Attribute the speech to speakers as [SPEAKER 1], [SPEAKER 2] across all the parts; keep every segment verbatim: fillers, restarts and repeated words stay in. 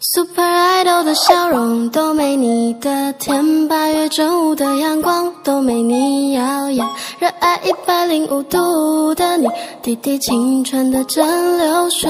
[SPEAKER 1] Super Idol 的笑容都没你的甜，八月正午的阳光都没你耀眼，热爱一百零五度的你，滴滴青春的蒸馏水。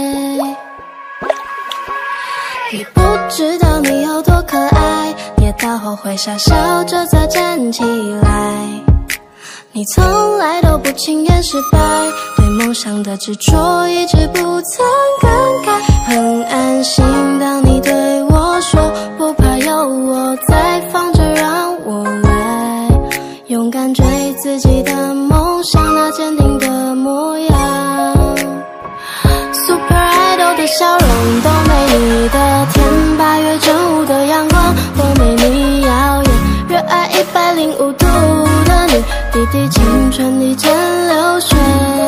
[SPEAKER 1] 你不知道你有多可爱，跌倒后会傻笑着再站起来。你从来都不轻言失败，对梦想的执着一直不曾更改。很安心当你对我说，不怕有我在，放着让我来勇敢追自己的梦想，那坚定的模样。 Super Idol 的笑容都没你的甜，八月正午的阳光都没你耀眼，热爱一百零五度的你，滴滴青春的蒸馏水，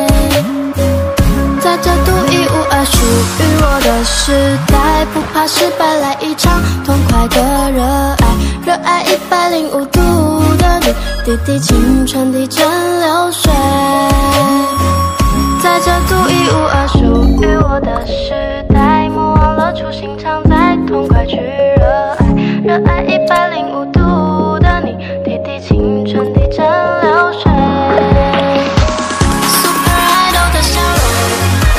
[SPEAKER 1] 在这独一无二属于我的时代，不怕失败，来一场痛快的热爱，热爱一百零五度的你，滴滴青春的蒸馏水，在这独一无二属于我的时代，莫忘了初心，常在痛快去热爱，热爱一百零五度的你，滴滴青春的蒸馏水。Super Idol 的笑容，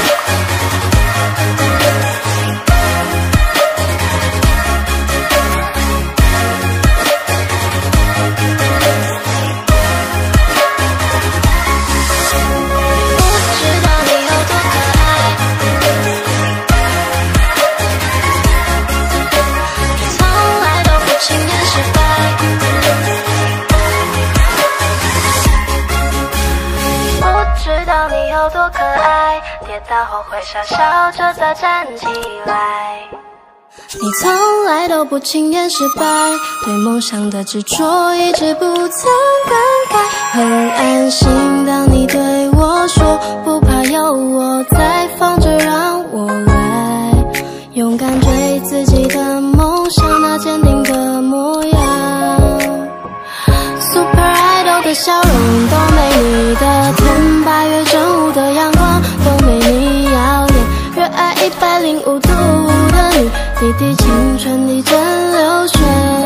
[SPEAKER 1] 有多可爱，跌倒后会傻笑着再站起来。你从来都不轻言失败，对梦想的执着一直不曾更改。很安心当你对我说，不怕有我在，放着让我来勇敢追自己的梦想，那坚定的模样。Super Idol 的笑容都没你的甜，八月正午的阳光都没你耀眼，热爱一百零五度的你，滴滴青春的蒸馏水，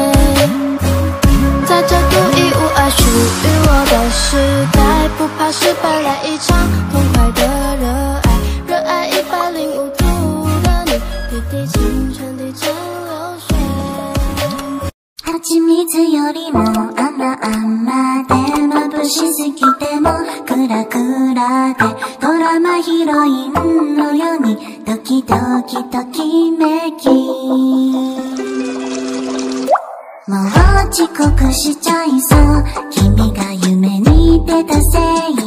[SPEAKER 1] 在这独一无二属于我的时代，不怕失败，来一场痛快的热爱，热爱一百零五度的你，滴滴青春的蒸馏水。
[SPEAKER 2] 蜂蜜よりも甘々で眩しすぎてもクラクラでドラマヒロインのようにドキドキときめきもう遅刻しちゃいそう君が夢に出たせい